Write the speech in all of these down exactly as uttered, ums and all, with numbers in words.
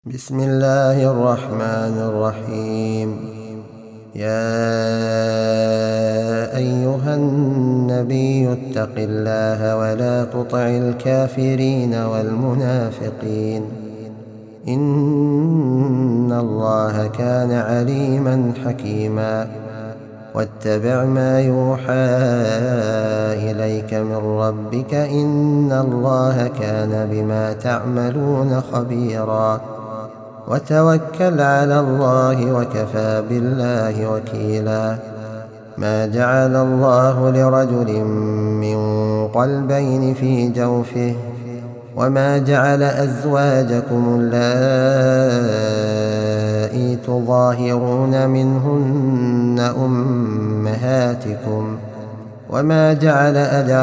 بسم الله الرحمن الرحيم. يا أيها النبي اتق الله ولا تطع الكافرين والمنافقين إن الله كان عليما حكيما. واتبع ما يوحى إليك من ربك إن الله كان بما تعملون خبيرا. وتوكل على الله وكفى بالله وكيلا. ما جعل الله لرجل من قلبين في جوفه وما جعل أزواجكم اللائي تظاهرون منهن أمهاتكم وما جعل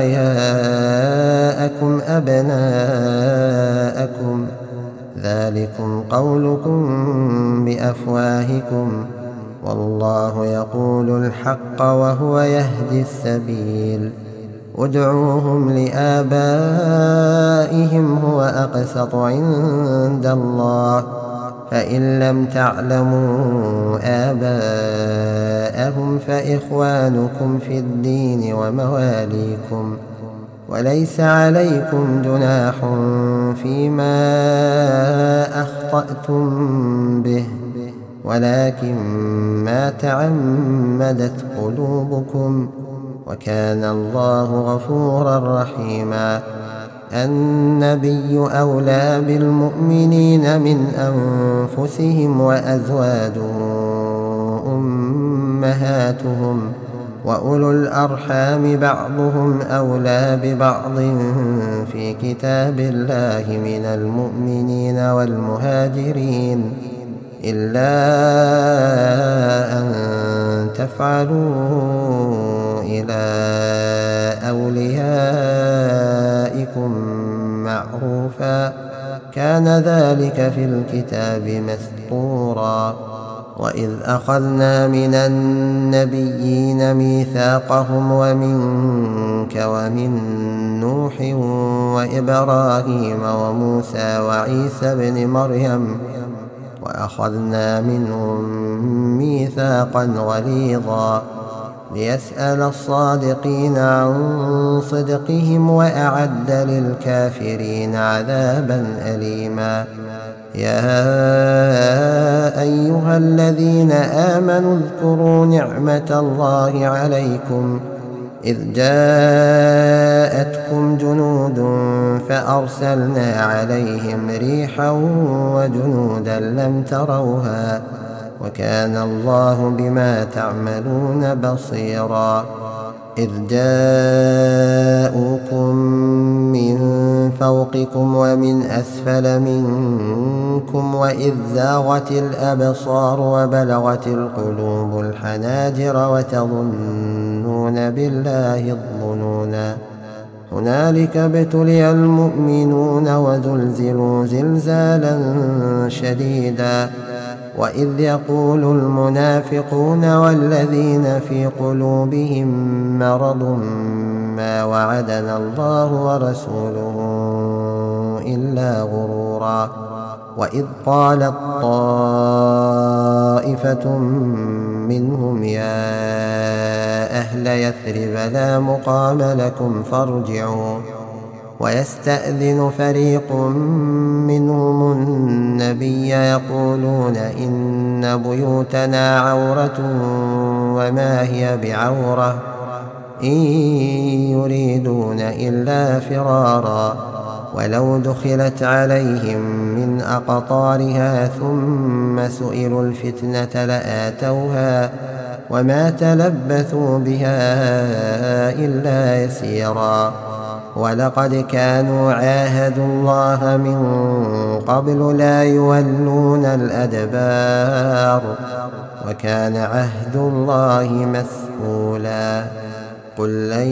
أدعياءكم أبناءكم ذلكم قولكم بأفواهكم والله يقول الحق وهو يهدي السبيل. ادعوهم لآبائهم هو أقسط عند الله فإن لم تعلموا آباءهم فإخوانكم في الدين ومواليكم وليس عليكم جناح فيما أخطأتم به ولكن ما تعمدت قلوبكم وكان الله غفورا رحيما. النبي أولى بالمؤمنين من أنفسهم وأزواجه أمهاتهم وأولو الأرحام بعضهم أولى ببعض في كتاب الله من المؤمنين والمهاجرين إلا أن تفعلوا إلى أوليائكم معروفا كان ذلك في الكتاب مسطورا. وإذ أخذنا من النبيين ميثاقهم ومنك ومن نوح وإبراهيم وموسى وعيسى بن مريم وأخذنا منهم ميثاقا غليظا ليسأل الصادقين عن صدقهم وأعد للكافرين عذابا أليما. يا أيها الذين آمنوا اذكروا نعمة الله عليكم إذ جاءتكم جنود فأرسلنا عليهم ريحا وجنودا لم تروها وكان الله بما تعملون بصيرا. إذ جاءوكم من فوقكم ومن أسفل منكم وإذ زاغت الأبصار وبلغت القلوب الحناجر وتظنون بالله الظنونا هنالك ابتلي المؤمنون وزلزلوا زلزالا شديدا. وإذ يقول المنافقون والذين في قلوبهم مرض ما وعدنا الله ورسوله إلا غرورا. وإذ قالت طائفة منهم يا أهل يثرب لا مقام لكم فارجعوا ويستأذن فريق منهم النبي يقولون إن بيوتنا عورة وما هي بعورة إن يريدون إلا فرارا ولو دخلت عليهم من أقطارها ثم سئلوا الفتنة لآتوها وما تلبثوا بها إلا يسيرا. ولقد كانوا عاهدوا الله من قبل لا يولون الأدبار وكان عهد الله مسؤولا. قل لن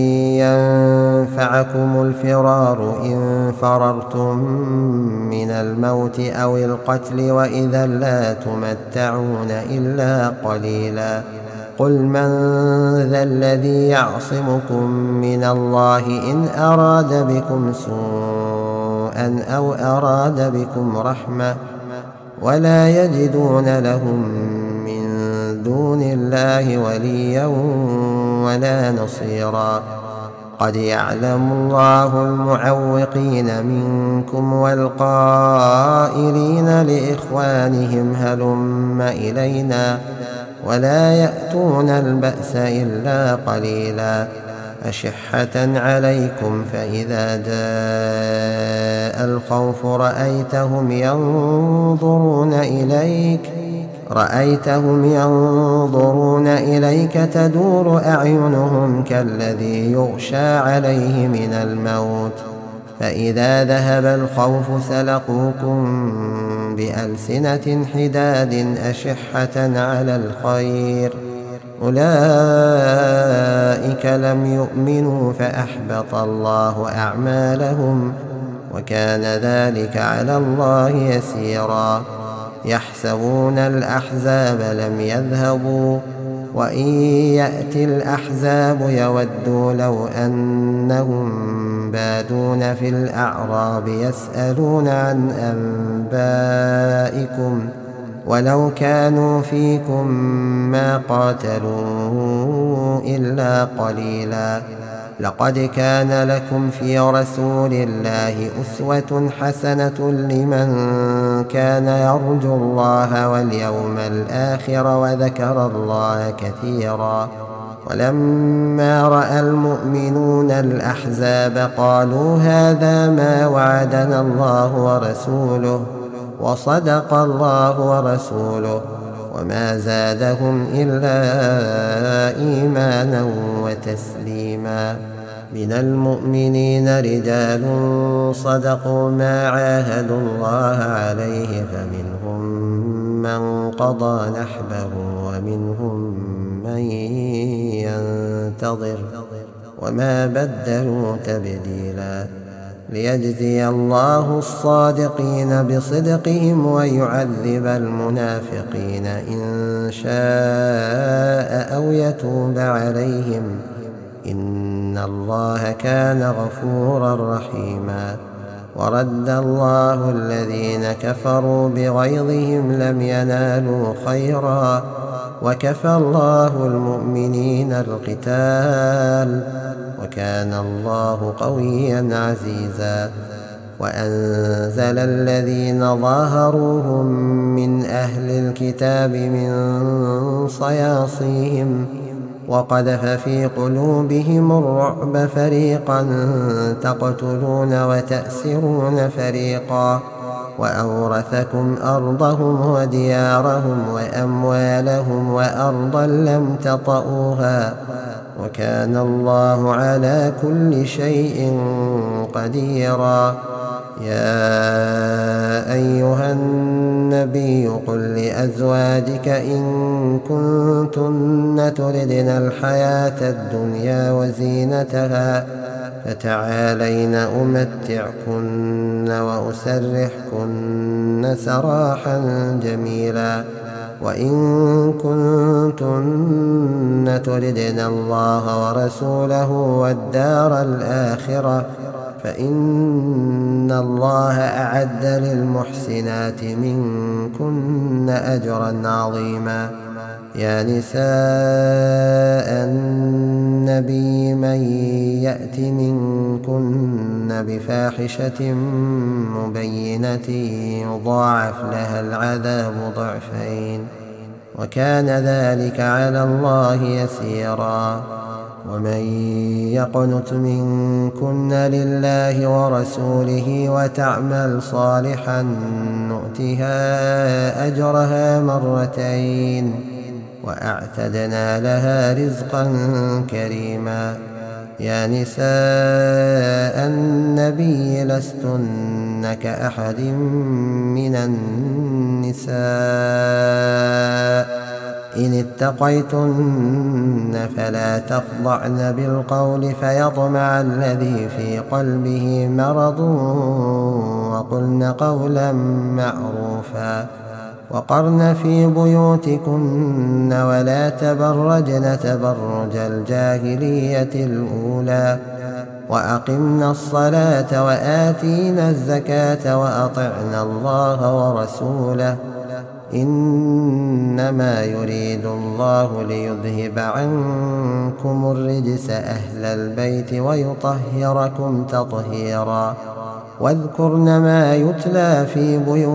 ينفعكم الفرار إن فررتم من الموت أو القتل وإذا لا تمتعون إلا قليلا. قل من ذا الذي يعصمكم من الله إن أراد بكم سوءا أو أراد بكم رحمة ولا يجدون لهم من دون الله وليا ولا نصيرا. قد يعلم الله المعوقين منكم والقائلين لإخوانهم هلم إلينا ولا يأتون البأس إلا قليلا. أشحة عليكم فإذا جاء الخوف رأيتهم ينظرون إليك رأيتهم ينظرون إليك تدور أعينهم كالذي يغشى عليه من الموت فإذا ذهب الخوف سلقوكم بألسنة حداد أشحة على الخير أولئك لم يؤمنوا فأحبط الله أعمالهم وكان ذلك على الله يسيرا. يحسبون الأحزاب لم يذهبوا وإن يأتي الأحزاب يودوا لو أنهم بادون في الأعراب يسألون عن أنبائكم ولو كانوا فيكم ما قاتلوا إلا قليلا. لقد كان لكم في رسول الله أسوة حسنة لمن كان يرجو الله واليوم الآخر وذكر الله كثيرا. ولما رأى المؤمنون الأحزاب قالوا هذا ما وعدنا الله ورسوله وصدق الله ورسوله وما زادهم إلا إيمانا وتسليما. من المؤمنين رجال صدقوا ما عاهدوا الله عليه فمنهم من قضى نحبه ومنهم من ينتظر وما بدلوا تبديلا. ليجزي الله الصادقين بصدقهم ويعذب المنافقين إن شاء أو يتوب عليهم إن الله كان غفورا رحيما. ورد الله الذين كفروا بغيظهم لم ينالوا خيرا وكفى الله المؤمنين القتال وكان الله قويا عزيزا. وأنزل الذين ظاهروهم من أهل الكتاب من صياصيهم وقذف في قلوبهم الرعب فريقا تقتلون وتأسرون فريقا وأورثكم أرضهم وديارهم وأموالهم وأرضا لم تطئوها وكان الله على كل شيء قديرا. يا أيها النبي قل لأزواجك إن كنتن تردن الحياة الدنيا وزينتها فتعالين أمتعكن وأسرحكن سراحا جميلا. وإن كنتن تردن الله ورسوله والدار الآخرة فإن الله أعد للمحسنات منكن أجرا عظيما. يا نساء النبي من يأت منكن بفاحشة مبينة يضاعف لها العذاب ضعفين وكان ذلك على الله يسيرا. ومن يقنت منكن لله ورسوله وتعمل صالحا نؤتها أجرها مرتين وأعتدنا لها رزقا كريما. يا نساء النبي لستن كأحد من النساء إن اتقيتن فلا تخضعن بالقول فيطمع الذي في قلبه مرض وقلن قولا معروفا. وقرن في بيوتكن ولا تبرجن تبرج الجاهلية الأولى وأقمنا الصلاة وآتينا الزكاة وأطعنا الله ورسوله إنما يريد الله ليذهب عنكم الرجس أهل البيت ويطهركم تطهيرا واذكرن ما يتلى في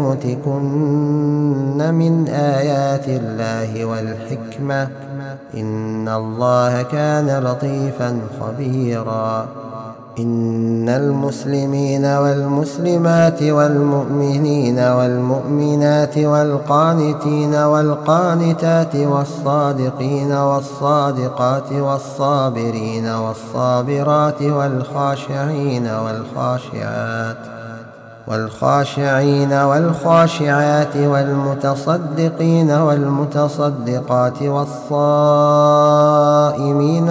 بيوتكن من آيات الله والحكمة إن الله كان لطيفا خبيرا إن المسلمين والمسلمات والمؤمنين والمؤمنات والقانتين والقانتات والصادقين والصادقات والصابرين والصابرات والخاشعين والخاشعات والخاشعين والخاشعات والمتصدقين والمتصدقات والصائمين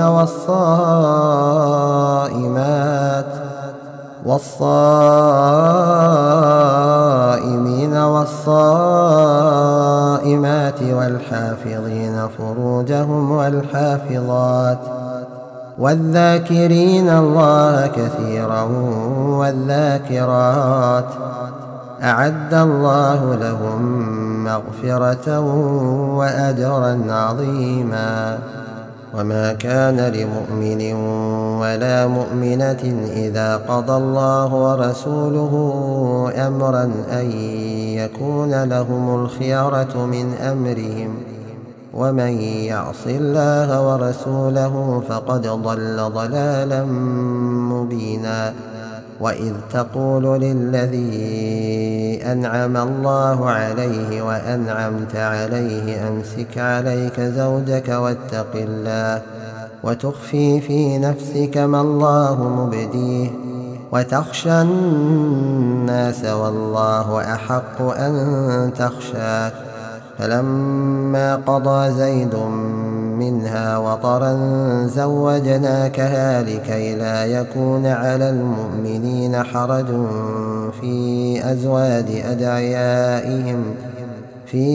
والصائمات والصائمين والصائمات والحافظين فروجهم والحافظات والذاكرين الله كثيرا والذاكرات أعد الله لهم مغفرة وأجرا عظيما وما كان لمؤمن ولا مؤمنة إذا قضى الله ورسوله أمرا أن يكون لهم الخيرة من أمرهم ومن يعص الله ورسوله فقد ضل ضلالا مبينا وإذ تقول للذي أنعم الله عليه وأنعمت عليه أمسك عليك زوجك واتق الله وتخفي في نفسك ما الله مبديه وتخشى الناس والله أحق أن تخشاه فلما قضى زيد منها وطرا زوجناكها لكي لا يكون على المؤمنين حرج في أزواج أدعيائهم في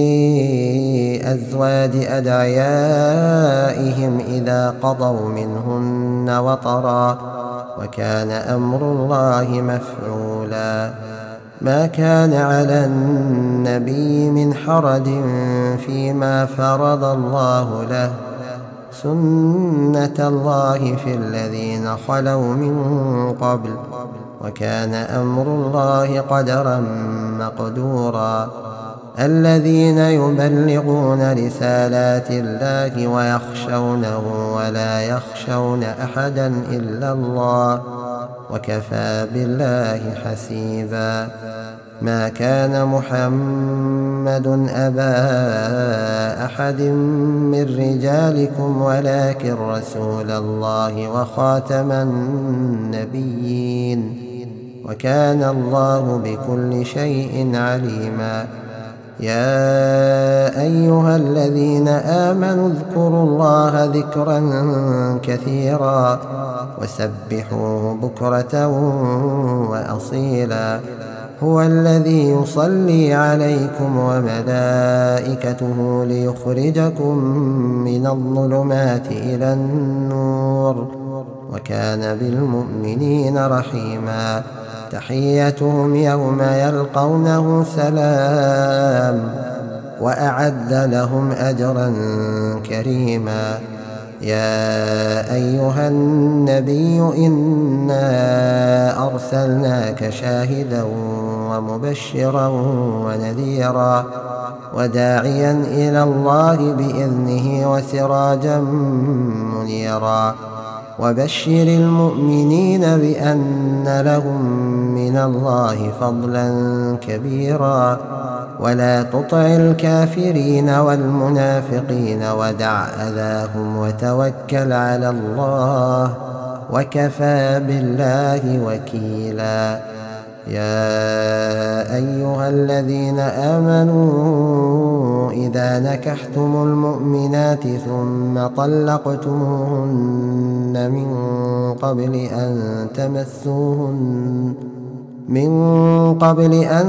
أزواج أدعيائهم إذا قضوا منهن وطرا وكان أمر الله مفعولا ما كان على النبي من حرج فيما فرض الله له سنة الله في الذين خلوا من قبل وكان أمر الله قدرا مقدورا الذين يبلغون رسالات الله ويخشونه ولا يخشون أحدا إلا الله وكفى بالله حسيبا ما كان محمد أبا أحد من رجالكم ولكن رسول الله وخاتم النبيين وكان الله بكل شيء عليما يا أيها الذين آمنوا اذكروا الله ذكرا كثيرا وسبحوه بكرة وأصيلا هو الذي يصلي عليكم وملائكته ليخرجكم من الظلمات إلى النور وكان بالمؤمنين رحيما تحيتهم يوم يلقونه سلام وأعد لهم أجرا كريما يا أيها النبي إنا أرسلناك شاهدا ومبشرا ونذيرا وداعيا إلى الله بإذنه وسراجا منيرا وبشر المؤمنين بأن لهم من الله فضلا كبيرا ولا تطع الكافرين والمنافقين ودع أذاهم وتوكل على الله وكفى بالله وكيلا يا أيها الذين آمنوا إذا نكحتم المؤمنات ثم طلقتموهن من قبل أن تمسوهن من قبل أن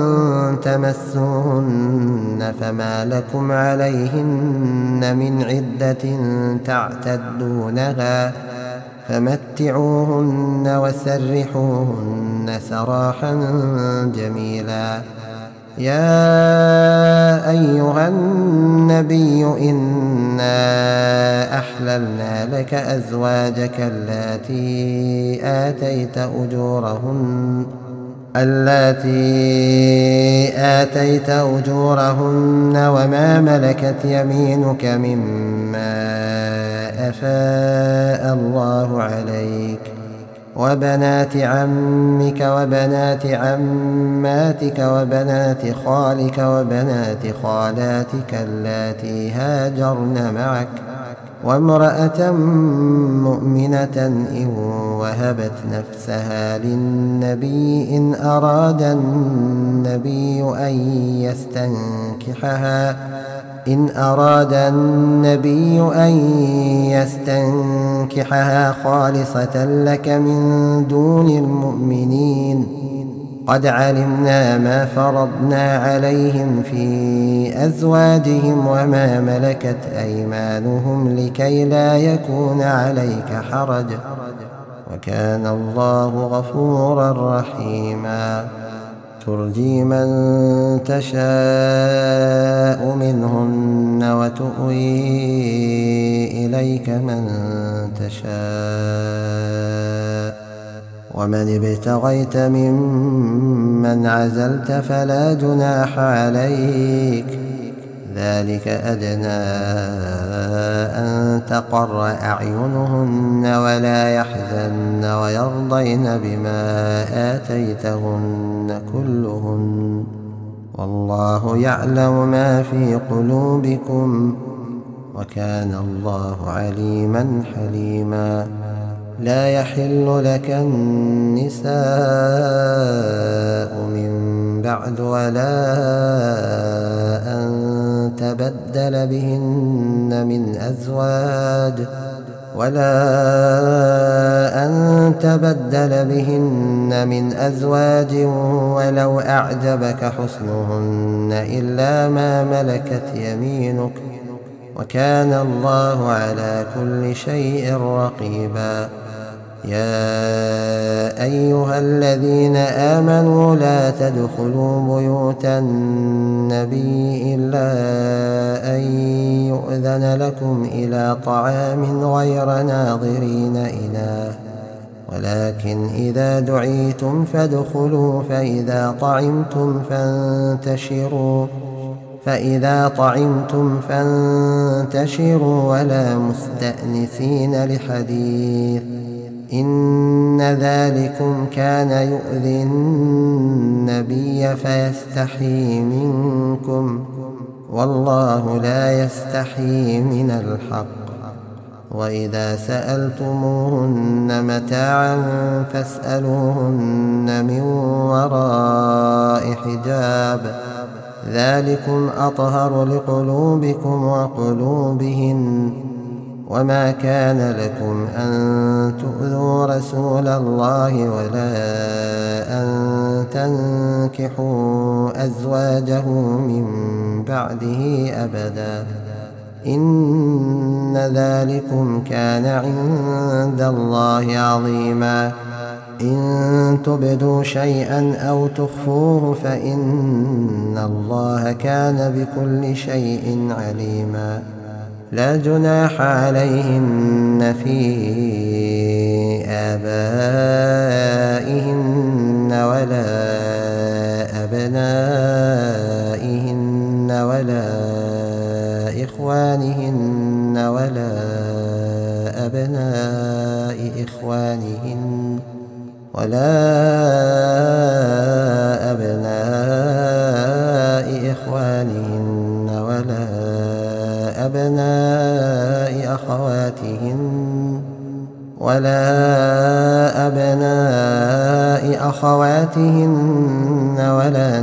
تمسوهن فما لكم عليهن من عدة تعتدونها فمتعوهن وسرحوهن سراحا جميلا. يا أيها النبي إنا أحللنا لك أزواجك اللاتي آتيت أجورهن اللاتي آتيت أجورهن وما ملكت يمينك مما أفاء الله عليك وبنات عمك وبنات عماتك وبنات خالك وبنات خالاتك اللاتي هاجرن معك وامرأة مؤمنة إن وهبت نفسها للنبي إن أراد النبي أن يستنكحها إن أراد النبي أن يستنكحها خالصة لك من دون المؤمنين. قد علمنا ما فرضنا عليهم في أزواجهم وما ملكت أيمانهم لكي لا يكون عليك حرج وكان الله غفورا رحيما. ترجي من تشاء منهن وتؤوي إليك من تشاء ومن ابتغيت ممن عزلت فلا جناح عليك ذلك أدنى أن تقر أعينهن ولا يحزن ويرضين بما آتيتهن كلهن والله يعلم ما في قلوبكم وكان الله عليما حليما. لا يحل لك النساء من بعد ولا أن تبدل بهن من أزواج ولا أن تبدل بهن من أزواج ولو أعجبك حسنهن إلا ما ملكت يمينك وكان الله على كل شيء رقيبا. يا أيها الذين آمنوا لا تدخلوا بيوت النبي إلا أن يؤذن لكم إلى طعام غير ناظرين إناه ولكن إذا دعيتم فادخلوا فإذا طعمتم فانتشروا فإذا طعمتم فانتشروا ولا مستأنسين لحديث إن ذلكم كان يؤذي النبي فيستحيي منكم والله لا يستحيي من الحق. وإذا سألتموهن متاعا فاسألوهن من وراء حجاب ذلكم أطهر لقلوبكم وقلوبهن وما كان لكم أن تؤذوا رسول الله ولا أن تنكحوا أزواجه من بعده أبدا إن ذلكم كان عند الله عظيما. إن تبدوا شيئا أو تخفوه فإن الله كان بكل شيء عليما. لا جناح عليهن في آبائهن ولا أبنائهن ولا إخوانهن ولا أبناء إخوانهن ولا أبناء إخوانهن ولا أبناء أخواتهن ولا أبناء أخواتهن ولا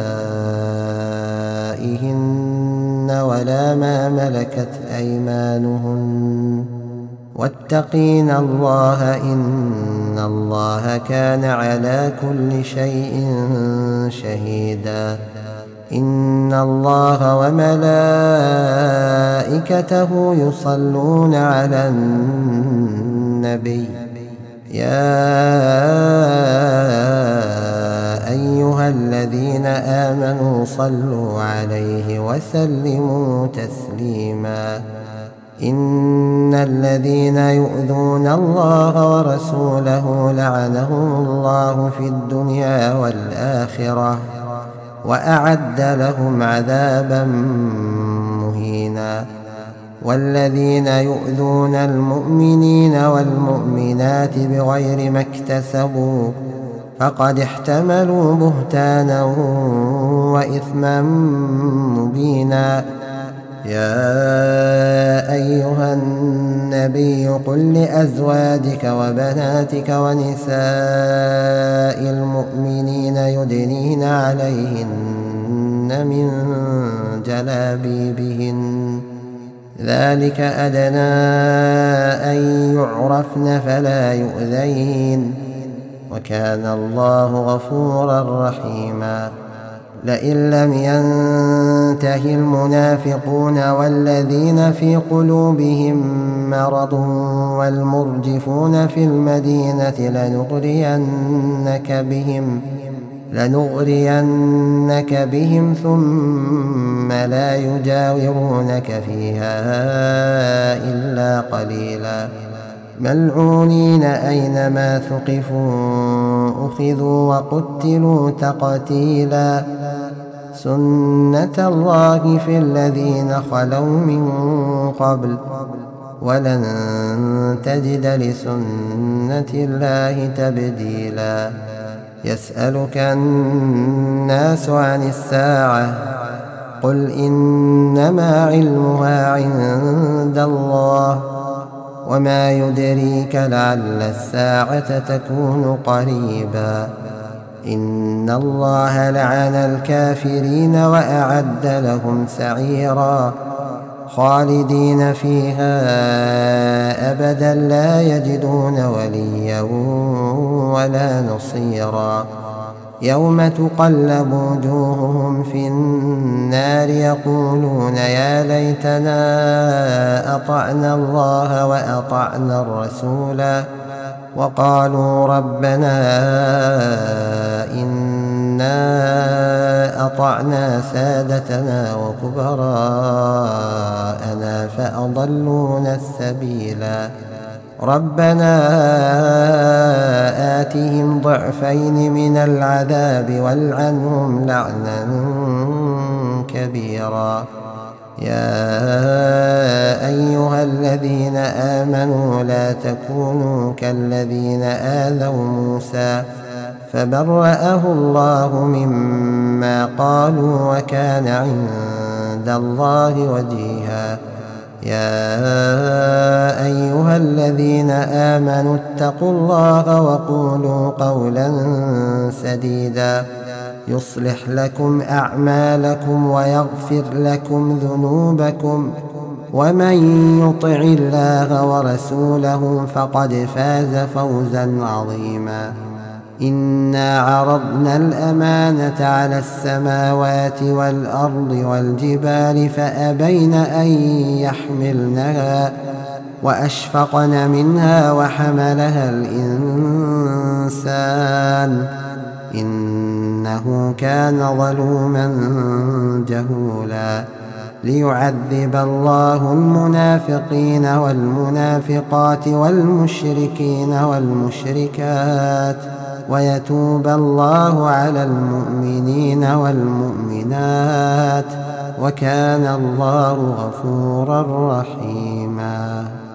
نسائهن ولا ما ملكت أيمانهن واتقين الله إن الله كان على كل شيء شهيدا. إن الله وملائكته يصلون على النبي النبي يا أيها الذين آمنوا صلوا عليه وسلموا تسليما إن الذين يؤذون الله ورسوله لعنهم الله في الدنيا والآخرة وأعد لهم عذابا مهينا والذين يؤذون المؤمنين والمؤمنات بغير ما اكتسبوا فقد احتملوا بهتانا وإثما مبينا يا أيها النبي قل لأزواجك وبناتك ونساء المؤمنين يدنين عليهن من جلابيبهن ذلك أدنى أن يعرفن فلا يؤذين وكان الله غفورا رحيما لئن لم ينته المنافقون والذين في قلوبهم مرض والمرجفون في المدينة لنغرينك بهم لنغرينك بهم ثم لا يجاورونك فيها إلا قليلا ملعونين أينما ثقفوا أخذوا وقتلوا تقتيلا سنة الله في الذين خلوا من قبل ولن تجد لسنة الله تبديلا يسألك الناس عن الساعة قل إنما علمها عند الله وما يدريك لعل الساعة تكون قريبا إن الله لعن الكافرين وأعد لهم سعيرا خالدين فيها أبدا لا يجدون وليا ولا نصيرا يوم تقلب وجوههم في النار يقولون يا ليتنا أطعنا الله وأطعنا الرسولا وقالوا ربنا إنا أطعنا سادتنا وكبراءنا فأضلونا السبيلا ربنا آتهم ضعفين من العذاب والعنهم لعنا كبيرا يا أيها الذين آمنوا لا تكونوا كالذين آذوا موسى فبرأه الله مما قالوا وكان عند الله وجيها يا أيها الذين آمنوا اتقوا الله وقولوا قولا سديدا يصلح لكم أعمالكم ويغفر لكم ذنوبكم ومن يطع الله ورسوله فقد فاز فوزا عظيما إنا عرضنا الأمانة على السماوات والأرض والجبال فأبين أن يحملنها وأشفقن منها وحملها الإنسان إنه كان ظلوما جهولا ليعذب الله المنافقين والمنافقات والمشركين والمشركات ويتوب الله على المؤمنين والمؤمنات وكان الله غفورا رحيما.